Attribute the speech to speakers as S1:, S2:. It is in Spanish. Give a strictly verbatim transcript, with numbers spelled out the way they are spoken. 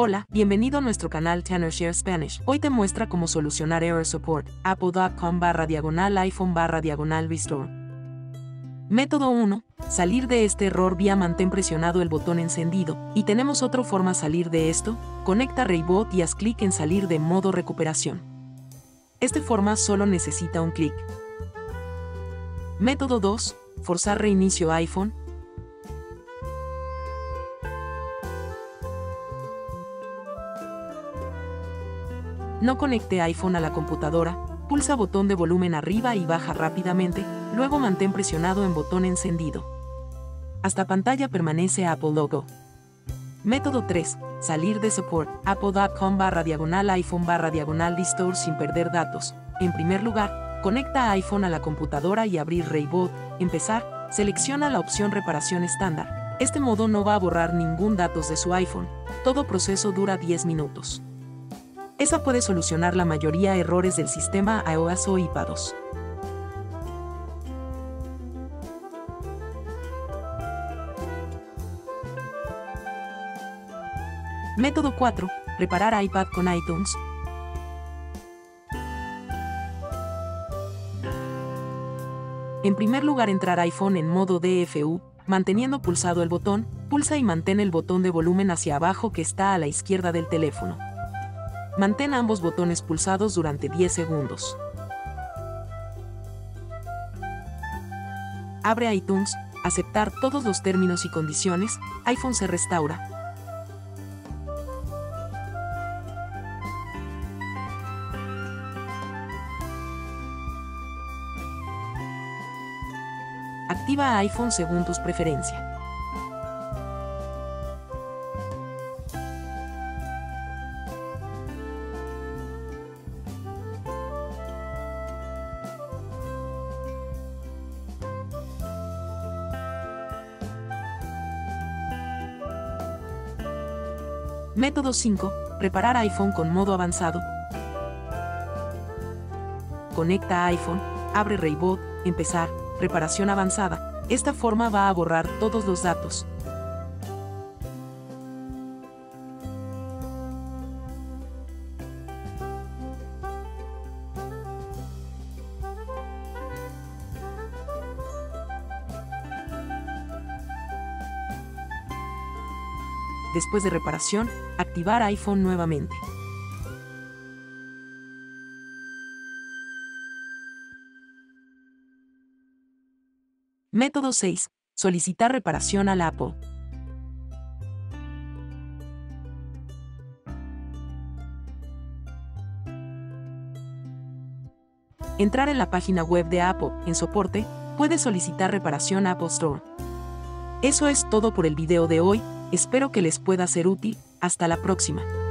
S1: Hola, bienvenido a nuestro canal TensorShare Spanish. Hoy te muestra cómo solucionar Error Support, apple.com barra diagonal iPhone barra diagonal Restore. Método uno. Salir de este error vía mantén presionado el botón encendido. Y tenemos otra forma salir de esto. Conecta Raybot y haz clic en salir de modo recuperación. Esta forma solo necesita un clic. Método dos. Forzar reinicio iPhone. No conecte iPhone a la computadora, pulsa botón de volumen arriba y baja rápidamente, luego mantén presionado en botón encendido. Hasta pantalla permanece Apple Logo. Método tres. Salir de Support, apple.com barra diagonal iPhone barra diagonal Restore sin perder datos. En primer lugar, conecta iPhone a la computadora y abrir Raybot. Empezar, selecciona la opción reparación estándar. Este modo no va a borrar ningún datos de su iPhone. Todo proceso dura diez minutos. Esa puede solucionar la mayoría de errores del sistema iOS o iPadOS. Método cuatro. Reparar iPad con iTunes. En primer lugar, entrar iPhone en modo D F U, manteniendo pulsado el botón, pulsa y mantén el botón de volumen hacia abajo que está a la izquierda del teléfono. Mantén ambos botones pulsados durante diez segundos. Abre iTunes, aceptar todos los términos y condiciones, iPhone se restaura. Activa iPhone según tus preferencias. Método cinco. Reparar iPhone con modo avanzado. Conecta iPhone, abre Raybot, empezar, reparación avanzada. Esta forma va a borrar todos los datos. Después de reparación, activar iPhone nuevamente. Método seis. Solicitar reparación al Apple. Entrar en la página web de Apple, en soporte, puedes solicitar reparación a Apple Store. Eso es todo por el video de hoy. Espero que les pueda ser útil. Hasta la próxima.